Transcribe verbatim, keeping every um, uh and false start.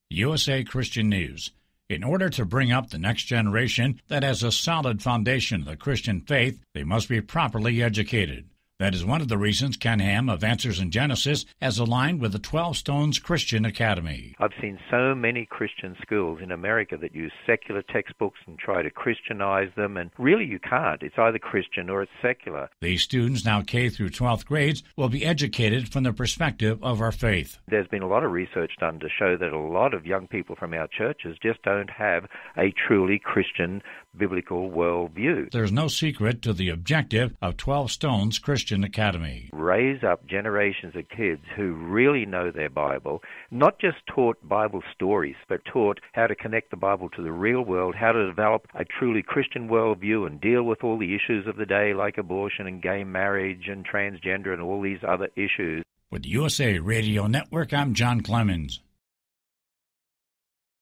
U S A Christian News. In order to bring up the next generation that has a solid foundation of the Christian faith, they must be properly educated. That is one of the reasons Ken Ham of Answers in Genesis has aligned with the twelve Stones Christian Academy. I've seen so many Christian schools in America that use secular textbooks and try to Christianize them, and really you can't. It's either Christian or it's secular. These students, now K through twelfth grades, will be educated from the perspective of our faith. There's been a lot of research done to show that a lot of young people from our churches just don't have a truly Christian biblical worldview. There's no secret to the objective of twelve Stones Christian Academy. Raise up generations of kids who really know their Bible, not just taught Bible stories, but taught how to connect the Bible to the real world, how to develop a truly Christian worldview and deal with all the issues of the day like abortion and gay marriage and transgender and all these other issues. With the U S A Radio Network, I'm John Clemens.